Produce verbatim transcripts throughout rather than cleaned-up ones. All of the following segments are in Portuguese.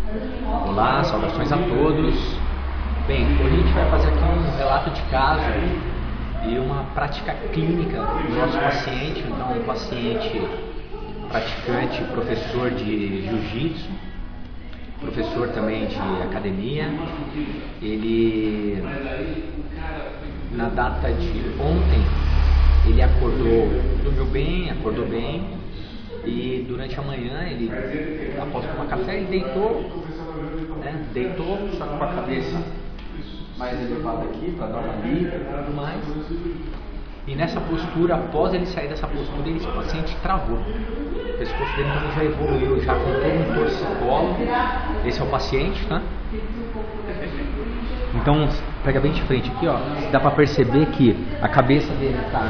Olá, saudações a todos. Bem, hoje a gente vai fazer aqui um relato de caso e uma prática clínica do nosso paciente. Então, um paciente praticante, professor de jiu-jitsu, professor também de academia. Ele, na data de ontem, ele acordou, dormiu bem, acordou bem. E durante a manhã, ele, após tomar café, ele deitou, né? Deitou, só que com a cabeça mais elevada aqui, para dar uma lida e tudo mais. E nessa postura, após ele sair dessa postura, esse paciente travou. O pescoço dele também já evoluiu, já com todo um torcicolo. Esse é o paciente, tá? Então, pega bem de frente aqui, ó. Dá para perceber que a cabeça dele está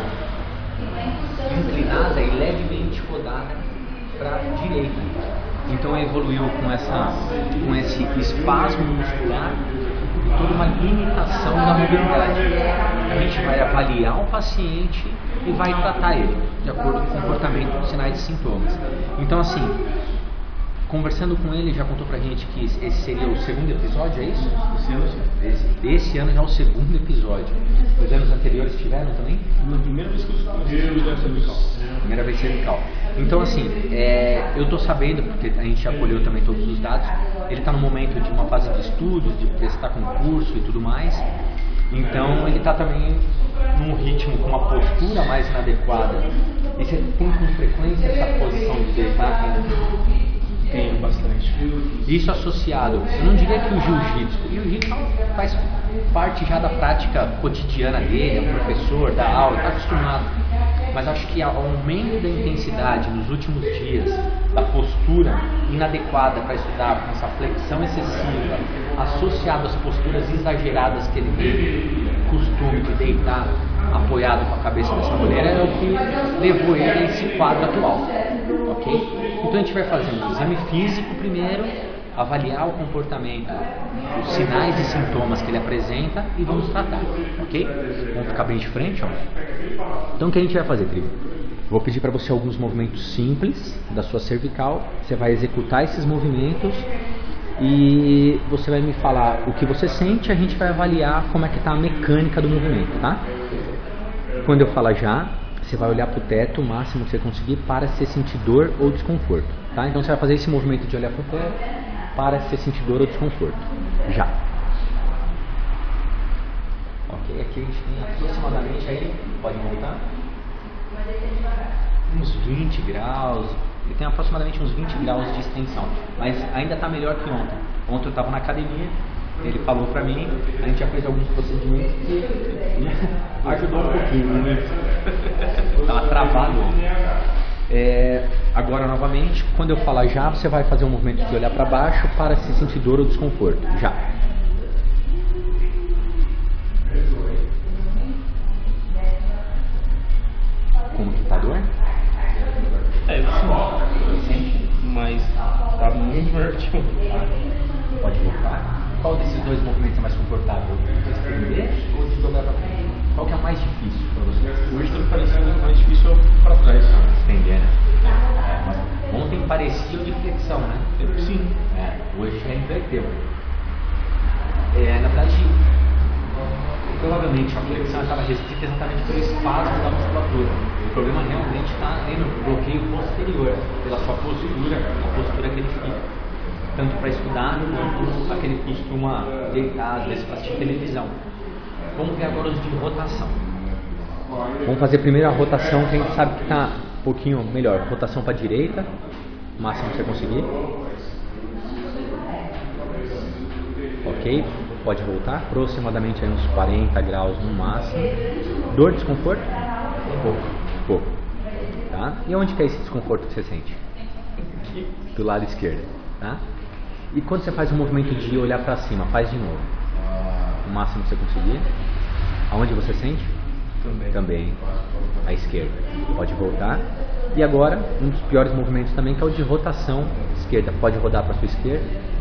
inclinada e levemente rodada para a direita. Então evoluiu com, essa, com esse espasmo muscular e toda uma limitação da mobilidade. A gente vai avaliar o paciente e vai tratar ele de acordo com o comportamento, sinais e sintomas. Então, assim, conversando com ele, já contou pra gente que esse seria o segundo episódio, é isso? Esse ano, esse, esse ano já é o segundo episódio. Os anos anteriores tiveram também? Na primeira vez que eu escutei cervical. Primeira vez cervical. Então, assim, é, eu tô sabendo, porque a gente já colheu também todos os dados, ele está no momento de uma fase de estudos, de prestar concurso e tudo mais. Então, ele está também num ritmo com uma postura mais inadequada. E você tem com frequência essa posição de deitar? Tenho bastante. Isso associado, eu não diria que o jiu-jitsu, o jiu-jitsu faz parte já da prática cotidiana dele, é um professor, dá aula, está acostumado. Mas acho que o aumento da intensidade nos últimos dias, da postura inadequada para estudar, com essa flexão excessiva, associado às posturas exageradas que ele tem costume de deitar apoiado com a cabeça dessa maneira, é o que levou ele a esse quadro atual, ok? Então a gente vai fazer um exame físico primeiro, avaliar o comportamento, os sinais e sintomas que ele apresenta e vamos tratar, ok? Vamos ficar bem de frente, ó. Então o que a gente vai fazer, tribo? Vou pedir para você alguns movimentos simples da sua cervical, você vai executar esses movimentos e você vai me falar o que você sente, a gente vai avaliar como é que está a mecânica do movimento, tá? Quando eu falar já, você vai olhar para o teto o máximo que você conseguir para se sentir dor ou desconforto, tá? Então você vai fazer esse movimento de olhar para o teto para se sentir dor ou desconforto. Já. Ok, aqui a gente tem aproximadamente aí, pode voltar, uns vinte graus, ele tem aproximadamente uns vinte graus de extensão, mas ainda está melhor que ontem. Ontem eu estava na academia, ele falou pra mim, a gente já fez alguns procedimentos que ajudou um pouquinho, né? Tava travado. É, agora novamente, quando eu falar já, você vai fazer um movimento de olhar para baixo para se sentir dor ou desconforto. Já. Como que tá a dor? É, eu sinto, mas tá muito forte. Pode voltar. Qual desses dois movimentos é mais confortável? De estender ou de dobrar para frente? Qual que é mais difícil para você? Hoje está parecendo mais difícil para trás. Estender, né? É, mas ontem parecia de flexão, né? Sim. É, hoje já inverteu. É, na verdade, provavelmente a flexão estava restrita exatamente pelo espasmo da musculatura. O problema realmente está no bloqueio posterior, pela sua postura, a postura que ele fica. Tanto para estudar quanto aquele que costuma deitar, às vezes, para assistir televisão. Vamos ver agora os de rotação. Vamos fazer primeiro a rotação que a gente sabe que está um pouquinho melhor. Rotação para a direita, o máximo que você conseguir. Ok, pode voltar. Aproximadamente aí uns quarenta graus no máximo. Dor, desconforto? Pouco, pouco. Tá? E onde que é esse desconforto que você sente? Do lado esquerdo, tá? E quando você faz o movimento de olhar para cima, faz de novo. O máximo que você conseguir. Aonde você sente? Também. Também. À esquerda. Pode voltar. E agora, um dos piores movimentos também, que é o de rotação esquerda. Pode rodar para sua esquerda.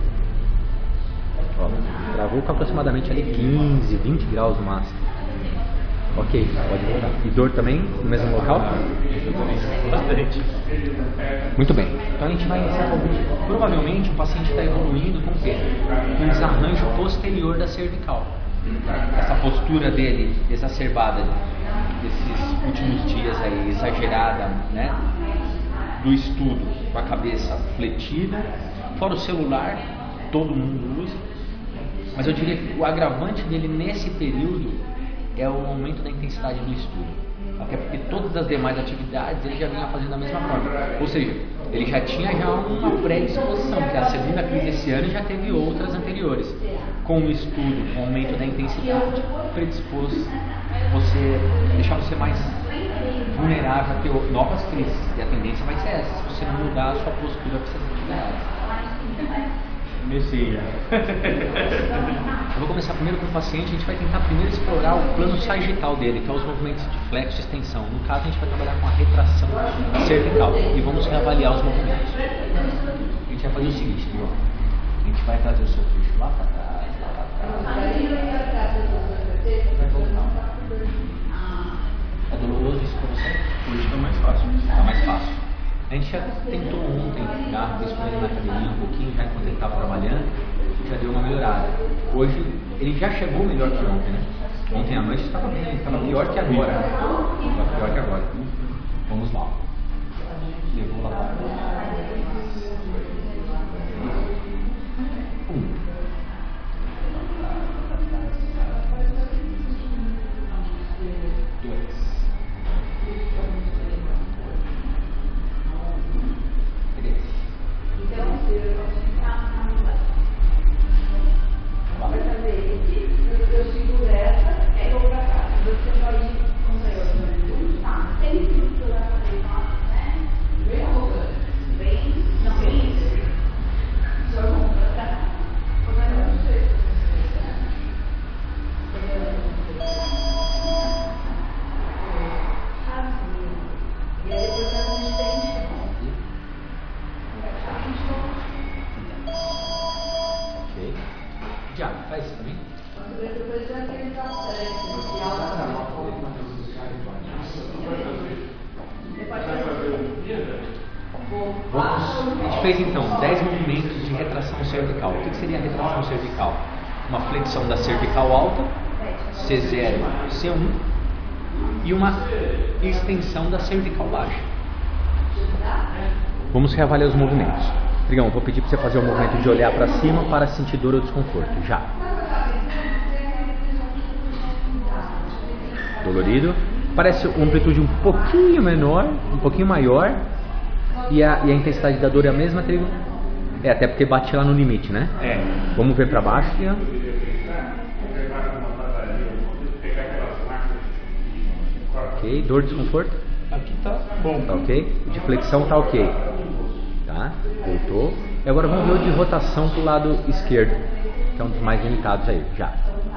Ó, travou com aproximadamente ali quinze, vinte graus no máximo. Ok, pode voltar. E dor também, no mesmo local? Bastante. Muito bem. Então a gente vai iniciar com alguns. Provavelmente o paciente está evoluindo com o quê? Um desarranjo posterior da cervical. Essa postura dele exacerbada desses últimos dias aí, exagerada, né? Do estudo, com a cabeça fletida, fora o celular, todo mundo usa. Mas eu diria que o agravante dele nesse período é o aumento da intensidade do estudo. Até porque todas as demais atividades ele já vinha fazendo da mesma forma. Ou seja, ele já tinha já uma predisposição, que a segunda crise esse ano já teve outras anteriores. Com o estudo, com o aumento da intensidade, predispôs você, deixar você mais vulnerável a ter novas crises. E a tendência vai ser essa, se você não mudar a sua postura para essas atividades. Comecei já. Eu vou começar primeiro com o paciente. A gente vai tentar primeiro explorar o plano sagital dele, que é os movimentos de flexo e extensão. No caso, a gente vai trabalhar com a retração cervical e vamos reavaliar os movimentos. A gente vai fazer o seguinte, João. A gente vai trazer o seu queixo lá para trás, lá para trás. Vai voltar. É doloroso isso para você? Hoje está mais fácil. Está mais fácil. A gente já tentou ontem, já fez com ele na academia um pouquinho, já enquanto ele estava trabalhando, já deu uma melhorada. Hoje, ele já chegou melhor que ontem, né? Ontem à noite estava bem, estava pior que agora. Estava pior que agora. Vamos lá. Levou lá para um. Dois. Fez então dez movimentos de retração cervical. O que seria a retração cervical? Uma flexão da cervical alta, C zero, C um, e uma extensão da cervical baixa. Vamos reavaliar os movimentos. Trigão, vou pedir para você fazer o movimento de olhar para cima para sentir dor ou desconforto. Já. Dolorido. Parece uma amplitude um pouquinho menor, um pouquinho maior. E a, e a intensidade da dor é a mesma, Trigo? É, até porque bate lá no limite, né? É. Vamos ver pra baixo, Trigo. Ok, dor, desconforto? Aqui tá bom. Tá ok? De flexão tá ok. Tá, voltou. E agora vamos ver o de rotação pro lado esquerdo, que é um dos mais limitados aí, já.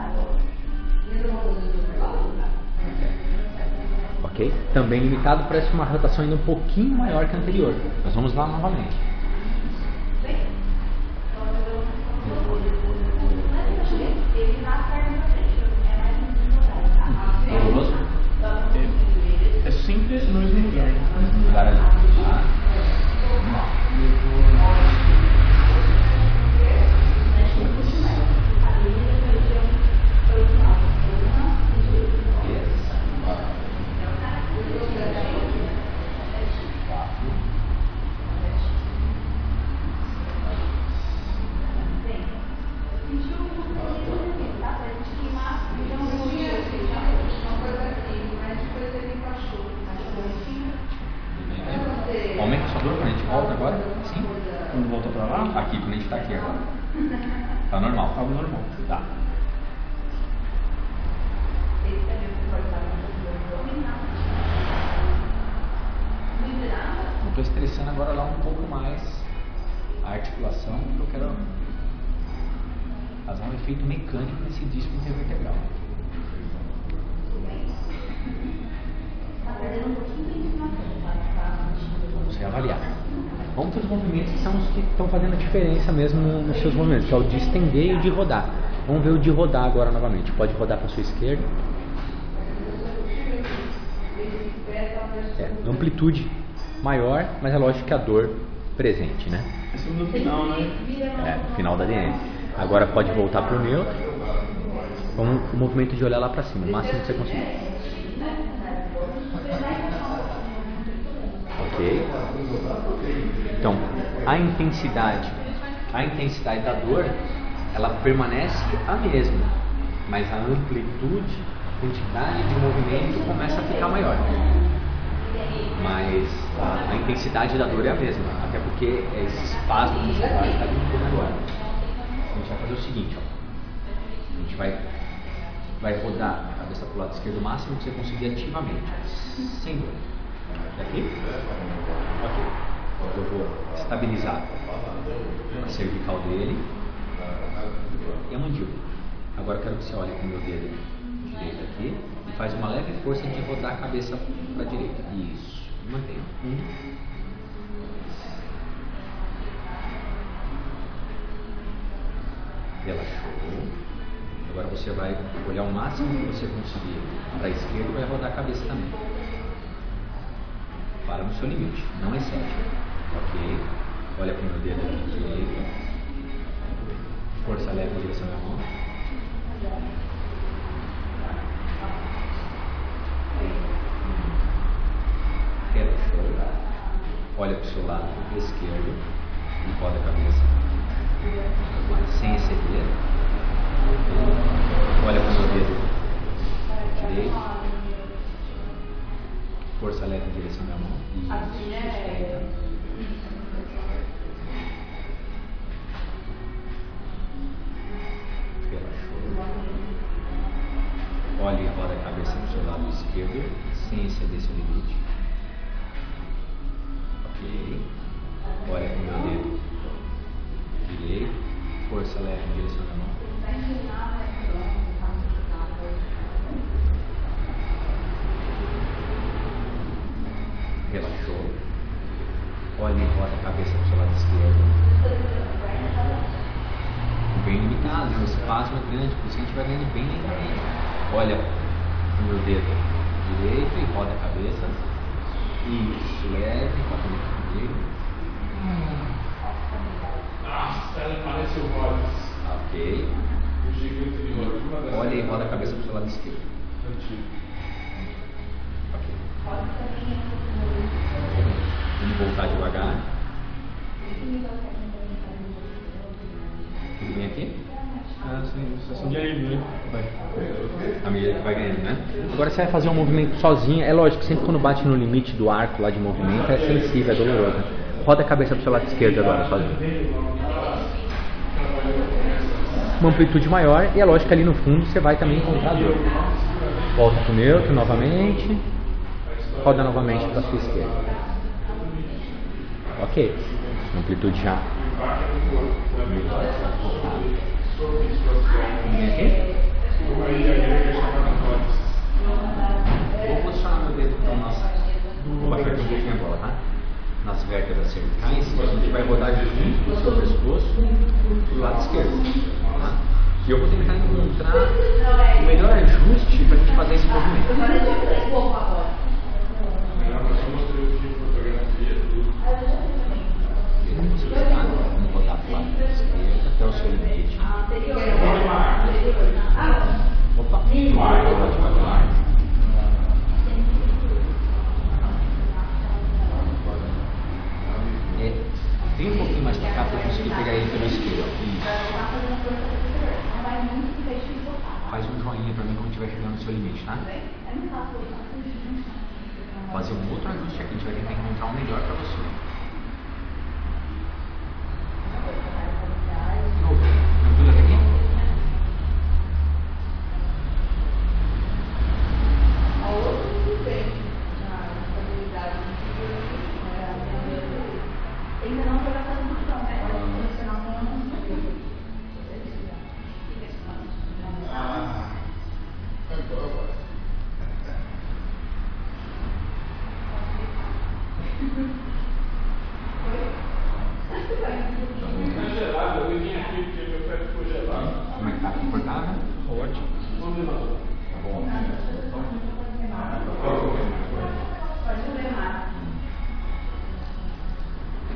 Ok? Também limitado, parece uma rotação ainda um pouquinho maior que a anterior. Mas vamos lá novamente. Doloroso? É, é sempre no mesmo lugar. Lugar ali. Tá? Aumenta a sua dor quando a gente volta agora? Sim? Quando volta pra lá? Aqui, quando a gente tá aqui agora. Tá normal? Tá normal. Tá. Eu tô estressando agora lá um pouco mais a articulação, porque eu quero fazer um efeito mecânico nesse disco intervertebral. Vamos reavaliar. Vamos ter os movimentos que são os que estão fazendo a diferença mesmo nos seus movimentos, que é o de estender e o de rodar. Vamos ver o de rodar agora novamente. Pode rodar para a sua esquerda. É, amplitude maior, mas é lógico que a dor presente, né? Esse é no final, né? É, final da D M. Agora pode voltar para o neutro. Com o movimento de olhar lá para cima, o máximo que você conseguir. Ok? Então, a intensidade, a intensidade da dor, ela permanece a mesma, mas a amplitude, quantidade de movimento começa a ficar maior. Mas a, a intensidade da dor é a mesma, até porque esse espasmo muscular está limpando agora. A gente vai fazer o seguinte, ó. A gente vai, vai rodar a cabeça para o lado esquerdo o máximo que você conseguir ativamente, sem dor. Aqui? Ok. Eu vou estabilizar a cervical dele e a mandíbula. Agora eu quero que você olhe com o meu dedo direito aqui e faz uma leve força de rodar a cabeça para a direita. Isso. Mantenha. Um. Relaxou. Agora você vai olhar o máximo que você conseguir para a esquerda e vai rodar a cabeça também. Para no seu limite, não excede. Ok. Olha para o meu dedo aqui direito. Força leve em direção à mão. Relaxou. Olha para o seu lado esquerdo e roda a cabeça sem exceder. Olha para o meu dedo direito. Força leve em direção à mão. Isso. Relaxou. Olha e roda a cabeça para o seu lado esquerdo sem exceder seu limite. Ok. Olha com o meu dedo direito. Força leve em direção à mão. Relaxou. Olha e roda a cabeça para o seu lado esquerdo. Bem limitado, né? O espasmo é grande, por isso a gente vai ganhando bem lentamente. Olha o meu dedo direito e roda a cabeça. Isso, leve, roda o meu dedo. Nossa, ela pareceu Rhodes. Ok. O gigante de Rhodes. Olha e roda a cabeça para o seu lado esquerdo. Ok. Vamos voltar devagar. Tudo bem aqui? Ah, sim, sensação de alívio, né? Vai. À medida que vai ganhando, né? Agora você vai fazer um movimento sozinho. É lógico que sempre quando bate no limite do arco lá de movimento é sensível, é doloroso. Roda a cabeça para o seu lado esquerdo agora, sozinho. Uma amplitude maior e é lógico que ali no fundo você vai também encontrar dor. Volta para o neutro novamente. Roda novamente para a sua esquerda. Ok. Amplitude já. Aqui. Vou posicionar meu dedo então nas. Vou baixar aqui um pouquinho agora, tá? Nas vértebras cervicais. A gente vai rodar junto do seu pescoço do lado esquerdo. Tá? E eu vou tentar encontrar o melhor ajuste para a gente fazer esse movimento. Vamos rodar para o lado esquerdo até o seu limite. Opa, vamos rodar devagar. É, vem um pouquinho mais para cá para eu conseguir pegar ele pelo esquerdo. Isso. Faz um joinha para mim quando estiver chegando no seu limite, tá? Fazer um outro ajuste aqui, a gente vai tentar encontrar o melhor para você. Tranquilo até aqui? Ainda não foi a fase do chão, né? Ah, agora.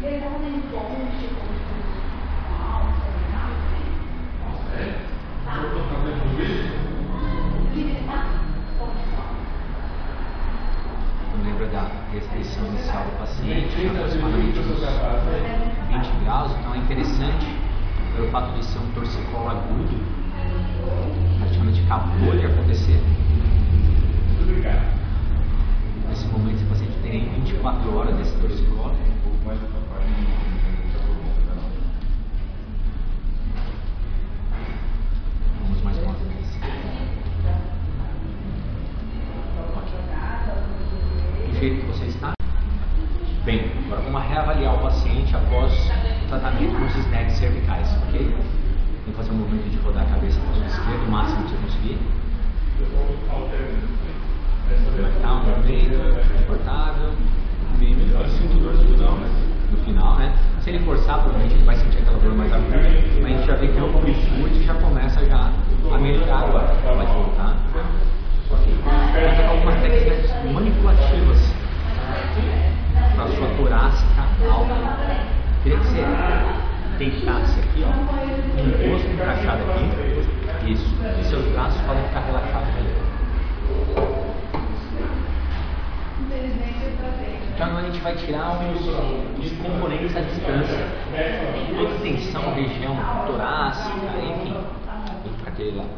Lembra da restrição inicial do paciente, aproximadamente uns vinte graus, então é interessante, pelo fato de ser um torcicolo agudo, praticamente acabou de acontecer. Nesse momento, esse paciente tem vinte e quatro horas desse torcicolo. Vamos mais uma vez. Do jeito que você está? Bem, agora vamos reavaliar o paciente após o tratamento com os snacks cervicais, ok? Vamos fazer um movimento de rodar a cabeça para o lado esquerdo, o máximo que você conseguir. Vai estar um movimento confortável, bem melhor assim, no final, né? Se ele forçar, provavelmente ele vai sentir aquela dor mais aguda, mas a gente já vê que o amplitude já começa já a melhorar agora. Pode voltar. Ok. Vamos tocar algumas técnicas manipulativas para a sua torácica alta. Queria que você deitasse aqui, ó, com o rosto encaixado aqui. Isso. E seus braços podem ficar relaxados melhor. Então agora a gente vai tirar os, os componentes à distância. Toda a tensão, região torácica, enfim. Vem para aquele lado.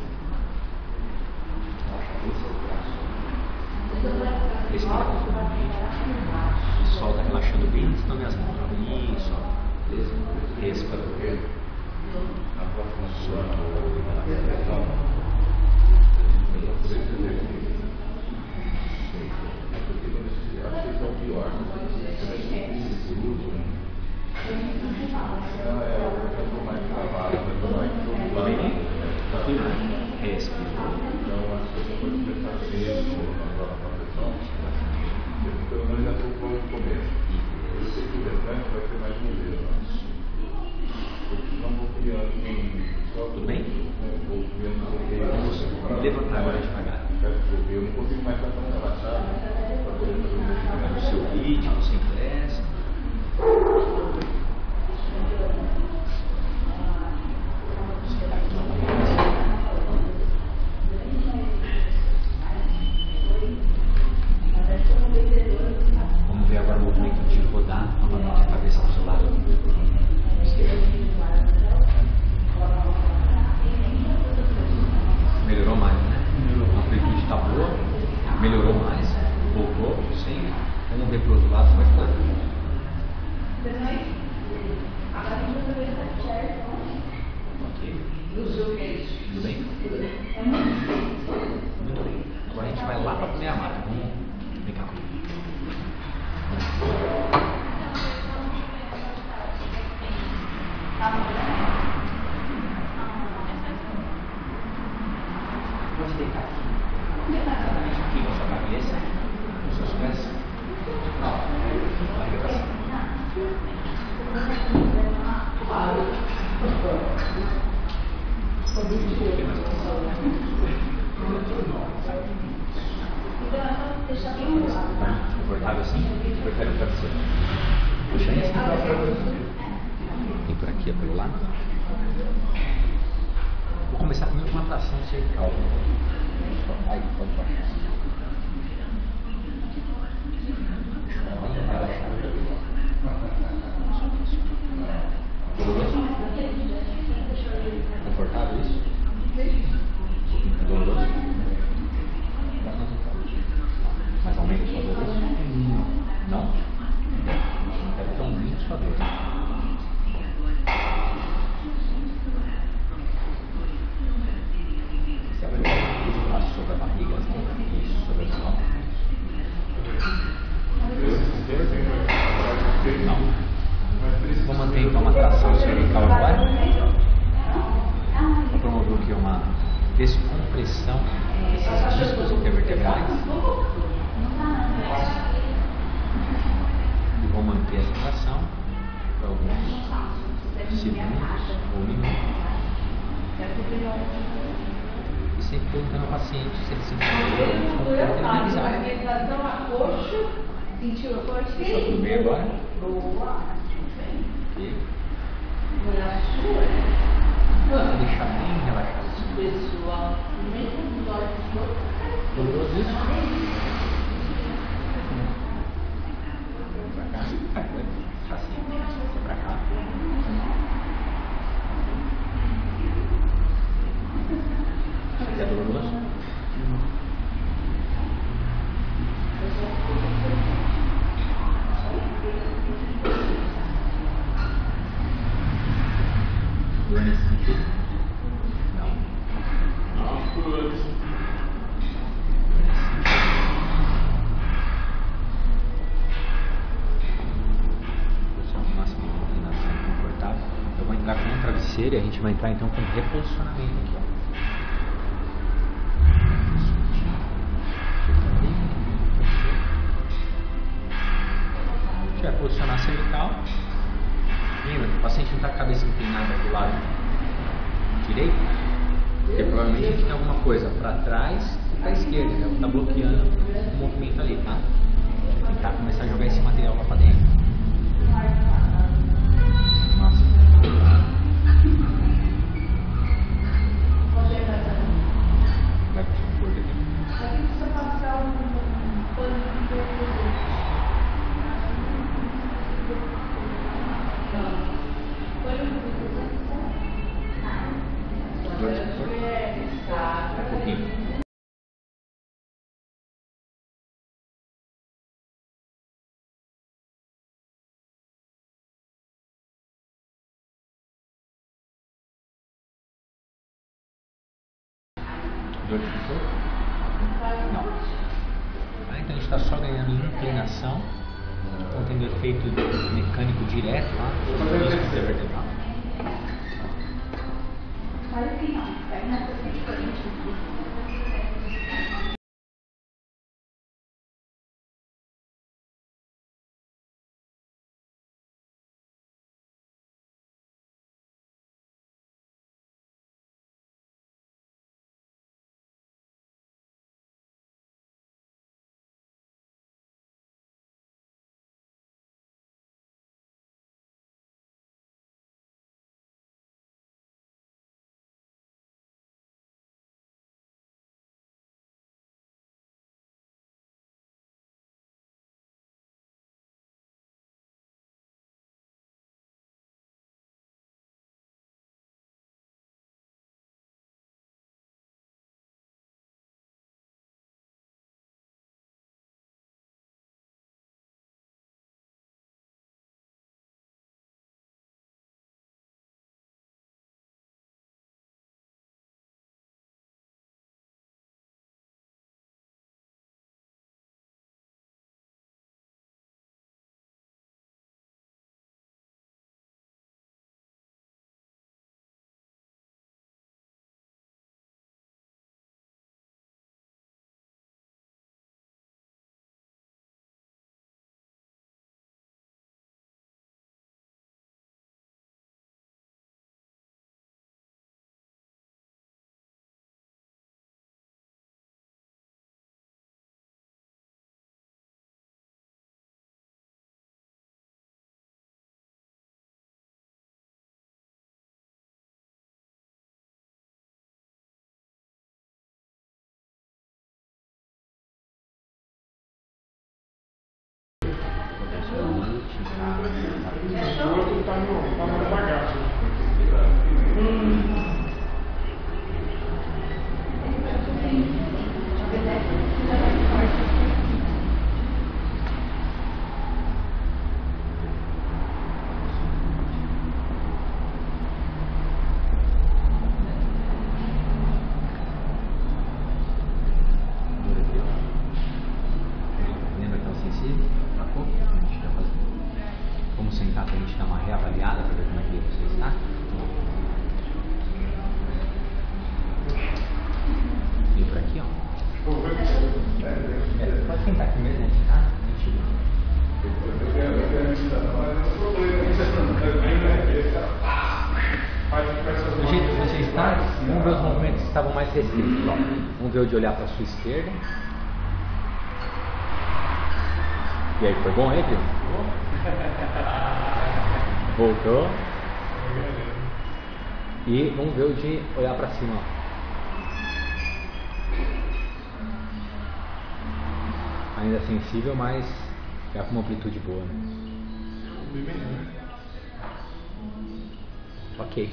Respira profundamente. Solta relaxando bem estão minhas mãos. Isso, ó. Beleza? Respira. Solta. Tudo bem? Vamos levantar agora devagar. Eu não consigo mais estar tão relaxado para poder fazer o movimento no seu ritmo, sem pressa. Vamos ver agora o movimento de rodar novamente a cabeça ao seu lado esquerdo. Melhorou mais, né? A amplitude está boa, melhorou mais, voltou, sim. Vamos ver para o outro lado como é que está. Ok. Tudo bem? Muito bem. Agora a gente vai lá para a primeira marca. Vamos vem cá comigo. Pode deitar aqui. Exatamente aqui com a sua cabeça, com seus pés. Barriga para cima. Confortável assim? Prefere o travesseiro. Puxa aí assim. Vem por aqui, pelo lado. Vou começar primeiro com uma tração cervical. Aí, pode baixar. Bem relaxado. Doloroso? Confortável isso? Doloroso? Mas aumenta sua dor? Não? Não quero que aumente sua dor. Sobre a barriga, isso, sobre a estômago. Não. Vou manter então uma tração cervical agora. Vou promover o que? Uma descompressão desses discos intervertebrais. E vou manter essa tração por alguns segundos ou minutos. E sempre perguntando ao paciente se ele se sentiu bem, Sentiu a força? tudo bem agora? Ok. Relaxou, Você deixar bem relaxado. pessoal. Mesmo os olhos de outro. Doloroso isso? Pra cá. Tá assim. Pra cá. É doloroso? Dor nesse sentido? Não. Ah, putz. Pessoal, máxima inclinação confortável. Eu vou entrar com um travesseiro e a gente vai entrar então com reposicionamento aqui, ó. A gente vai posicionar a cervical. Lembra que o paciente não está com a cabeça inclinada para o lado direito, porque provavelmente a gente tem alguma coisa para trás e para a esquerda, né? Está bloqueando o movimento ali, tá? Vou tentar começar a jogar esse material lá para dentro. Nossa. Vai puxar um corpo aqui. Aqui precisa passar um pano de corpo. Dor de conforto? Um pouquinho. Dor de conforto? Não. Ah, então a gente está só ganhando inclinação, então tendo efeito mecânico direto lá sobre o disco intervertebral. Faz assim, ó. Pega uma coisa diferente aqui. O outro tá no, tá no bagaço. Lembra que é o sensível? Pra pouco? A gente já faz. Vamos sentar pra gente dar uma reavaliada para ver como é que você está. E por aqui, ó. É, pode sentar aqui mesmo, tá? Do jeito que você está, vamos ver os movimentos que estavam mais restritos. Ó. Vamos ver o de olhar para a sua esquerda. E aí, foi bom aí, Pedro? Voltou. E vamos ver o de olhar pra cima, ó. Ainda sensível, mas já com uma amplitude boa, né? Ok.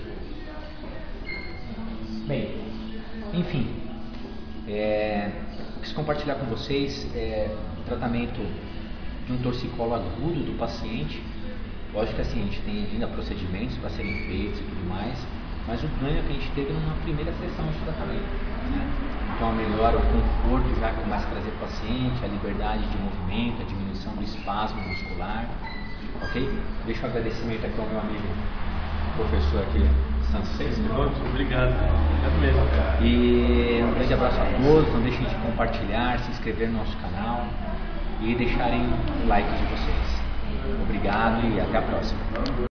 Bem, enfim, é, quis compartilhar com vocês é, o tratamento de um torcicolo agudo do paciente. Lógico que assim, a gente tem ainda procedimentos para serem feitos e tudo mais, mas o ganho que a gente teve numa primeira sessão de tratamento, né? Então melhora o conforto, já começa a trazer para o paciente, a liberdade de movimento, a diminuição do espasmo muscular, ok? Deixa o agradecimento aqui ao meu amigo professor aqui, Sanchez. Obrigado, obrigado mesmo. E um grande abraço a todos, não deixem de compartilhar, se inscrever no nosso canal e deixarem o like de vocês. Obrigado e até a próxima.